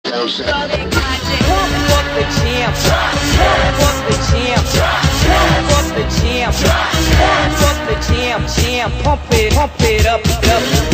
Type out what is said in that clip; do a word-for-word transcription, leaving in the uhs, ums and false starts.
Pump up the jam, pump up the jam, pump up the jam, pump up the jam, jam, pump it, pump it up, up.